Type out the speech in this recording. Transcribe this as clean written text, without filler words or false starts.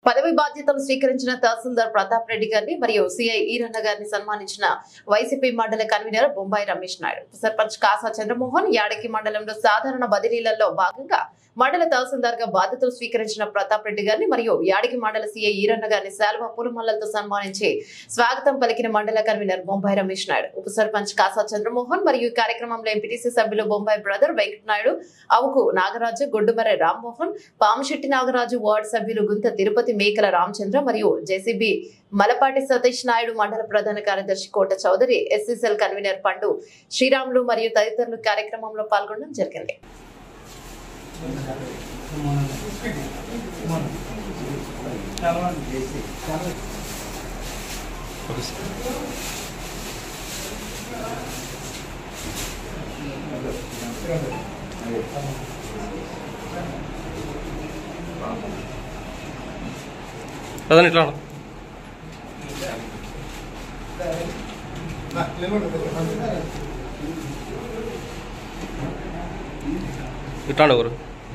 పదవి బాధ్యతలు స్వీకరించిన తహసీల్దార్ ప్రతాప్ రెడ్డి గారిని మరియు సిఐ ఈరన్న గారిని సన్మానించిన వైసీపీ మండల కన్వీనర్ బొంబాయి రమేష్ నాయుడు, సర్పంచ్ కాసా చంద్రమోహన్. యాడకి మండలంలో సాధారణ బదిలీలలో భాగంగా మండల తహసీల్దార్ గా బాధ్యతలు స్వీకరించిన ప్రతాప్ రెడ్డి గారిని మరియు యాడకి మండల సిఐ ఈరన్న గారిని శాలువా పూలమాలలతో సన్మానించి స్వాగతం పలికిన మండల కన్వీనర్ బొంబాయి రమేష్ నాయుడు, ఉప సర్పంచ్ కాసా చంద్రమోహన్ మరియు ఈ కార్యక్రమంలో ఎంపీటీసీ సభ్యులు బొంబాయి బ్రదర్ వెంకట నాయుడు, అవుకు నాగరాజు, గొడ్డుమర్రె రామ్మోహన్, పాముశెట్టి నాగరాజు, వార్డు సభ్యులు గుంత తిరుపతి, మేకల రామచంద్ర మరియు జేసీబీ మలపాటి సతీష్ నాయుడు, మండల ప్రధాన కార్యదర్శి కోట చౌదరి, ఎస్సీసీఎల్ కన్వీనర్ పండు శ్రీరాములు మరియు తదితరులు కార్యక్రమంలో పాల్గొనడం జరిగింది. ఇట్లా